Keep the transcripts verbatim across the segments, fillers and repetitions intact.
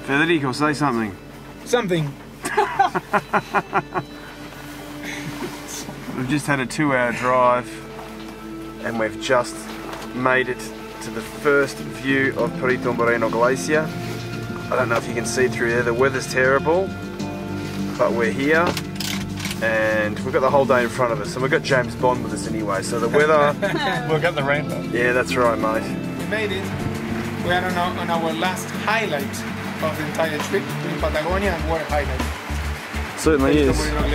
Federico, say something. Something. We've just had a two hour drive and we've just made it to the first view of Perito Moreno Glacier. I don't know if you can see through there, the weather's terrible, but we're here and we've got the whole day in front of us, and we've got James Bond with us anyway, so the weather... We've got the rainbow. Yeah, that's right, mate. We made it. We are on our, on our last highlight of the entire trip in Patagonia, and what a highlight. Certainly is.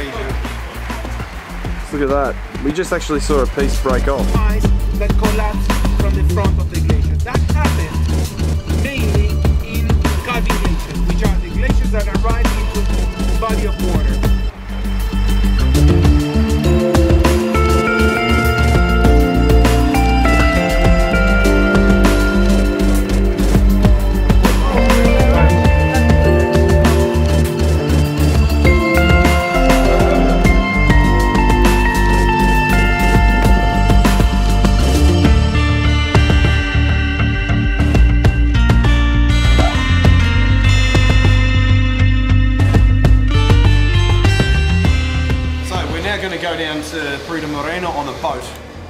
Look at that. We just actually saw a piece break off. Ice that collapsed from the front of the glacier. That happens mainly in calving glaciers, which are the glaciers that are right into the body of water. Down to Perito Moreno on a boat,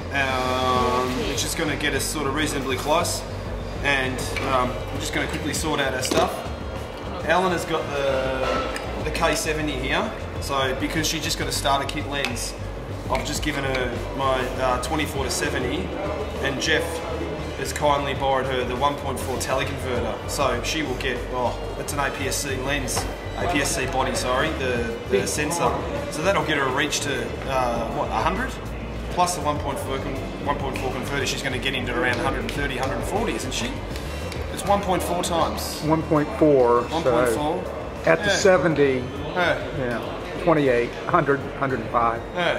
um, which is going to get us sort of reasonably close, and um, we're just going to quickly sort out our stuff. Ellen has got the, the K seventy here, so because she just got a starter kit lens, I've just given her my uh, twenty-four to seventy, and Jeff has kindly borrowed her the one point four teleconverter, so she will get, oh, it's an A P S C lens, A P S C body, sorry, the, the sensor. So that'll get her a reach to, uh, what, one hundred? Plus the one point four converter, she's going to get into around one thirty, one forty, isn't she? It's one point four times. one point four. one point four. So at the yeah. seventy, yeah. yeah, twenty-eight, one hundred, one oh five. Yeah.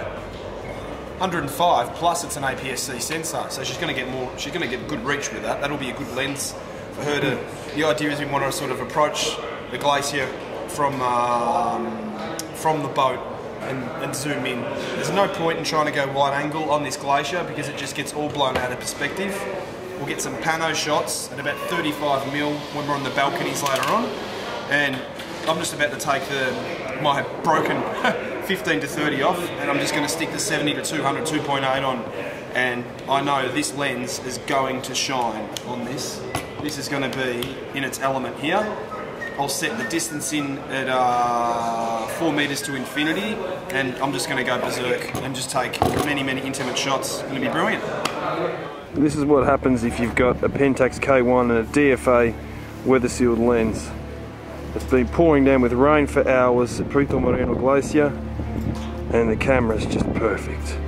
one oh five plus it's an A P S C sensor, so she's going to get more. She's going to get good reach with that. That'll be a good lens for her to. The idea is we want to sort of approach the glacier from um, from the boat and, and zoom in. There's no point in trying to go wide angle on this glacier because it just gets all blown out of perspective. We'll get some pano shots at about thirty-five mil when we're on the balconies later on, and I'm just about to take the my broken fifteen to thirty off, and I'm just going to stick the seventy to two hundred, two point eight on, and I know this lens is going to shine on this. This is going to be in its element here. I'll set the distance in at uh, four meters to infinity, and I'm just going to go berserk and just take many, many intimate shots. It's going to be brilliant. This is what happens if you've got a Pentax K one and a D F A weather sealed lens. It's been pouring down with rain for hours at Perito Moreno Glacier, and the camera's just perfect.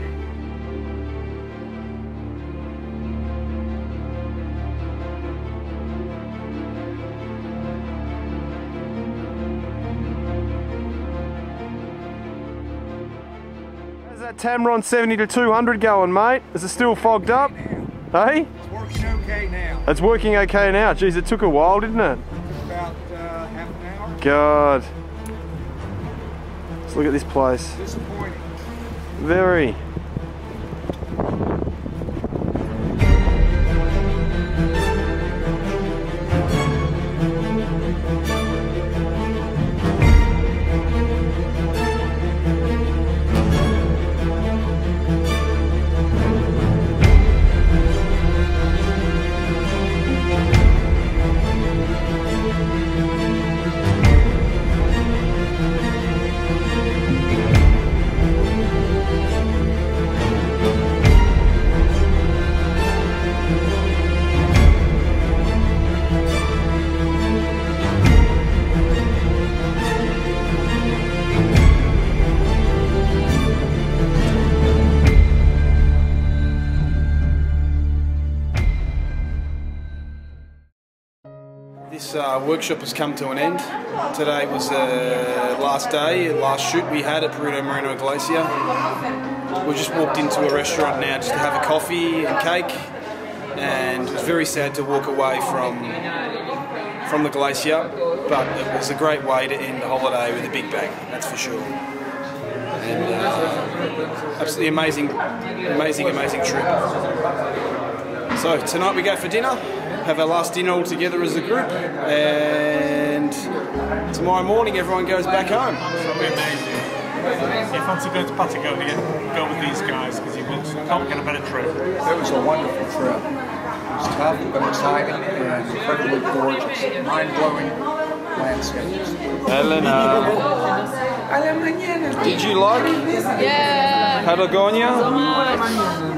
How's that Tamron seventy to two hundred going, mate? Is it still fogged up? Hey? It's working okay now. It's working okay now. Geez, it took a while, didn't it? About uh, half an hour. God. Let's look at this place. Disappointing. Very. This uh, workshop has come to an end. Today was the last day, last shoot we had at Perito Moreno Glacier. We just walked into a restaurant now just to have a coffee and cake, and it was very sad to walk away from from the glacier, but it was a great way to end the holiday with a big bang, that's for sure. And uh, absolutely amazing, amazing, amazing trip. So tonight we go for dinner. have our last dinner all together as a group, and tomorrow morning everyone goes back home. It'll be amazing. If you fancy going to Patagonia, go with these guys because you will, can't get a better trip. It was a wonderful trip. It was tough but exciting and incredibly gorgeous, mind-blowing landscapes. Elena, did you like Yeah. Patagonia? So much.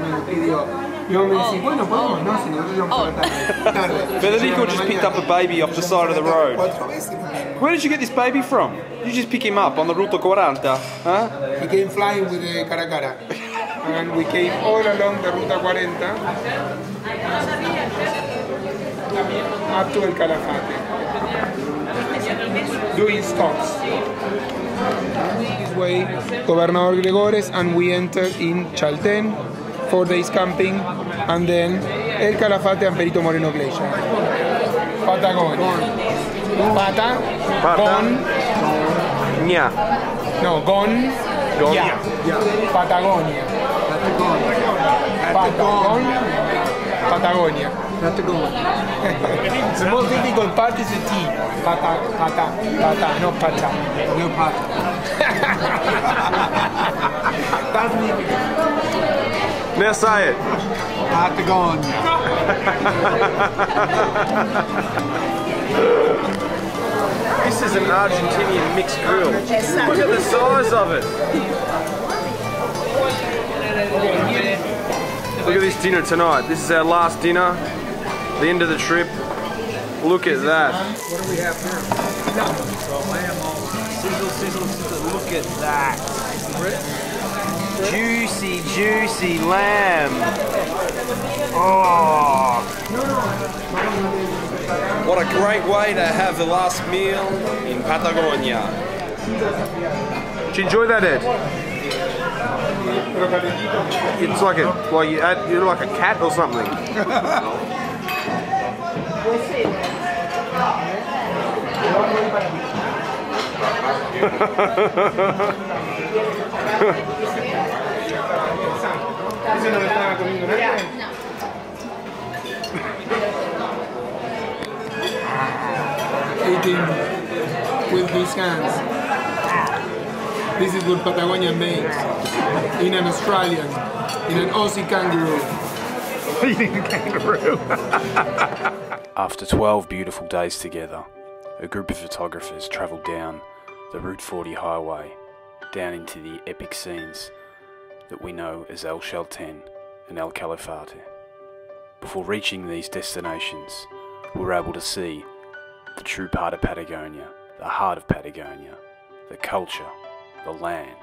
Federico just picked up a baby off the side of the road. Where did you get this baby from? You just pick him up on the Ruta forty, huh? He came flying with the cara cara. And we came all along the Ruta forty up to El Calafate, doing stops. This way, Gobernador Gregores, and we entered in Chaltén, four days camping, and then El Calafate and Perito Moreno Glacier. Patagonia. Pata, Gon, Nya. no, Gon, Gon. yeah. Patagonia. Patagon, Patagonia. The most difficult part is the T. Pata, pata, pata, no pata. No pata. That's difficult. Now say it. Patagonia. This is an Argentinian mixed grill. Look at the size of it. Look at this dinner tonight. This is our last dinner. The end of the trip. Look at that. What do we have now? Sizzle, sizzle, sizzle. Look at that. Juicy, juicy lamb. Oh. What a great way to have the last meal in Patagonia. Did you enjoy that, Ed? It's like a, like you add, you're like a cat or something. Eating with these hands. This is what Patagonia makes in an Australian, in an Aussie kangaroo. Eating a kangaroo. After twelve beautiful days together, a group of photographers travelled down the Route forty highway, down into the epic scenes that we know as El Chaltén and El Calafate. Before reaching these destinations, we were able to see the true part of Patagonia, the heart of Patagonia, the culture, the land.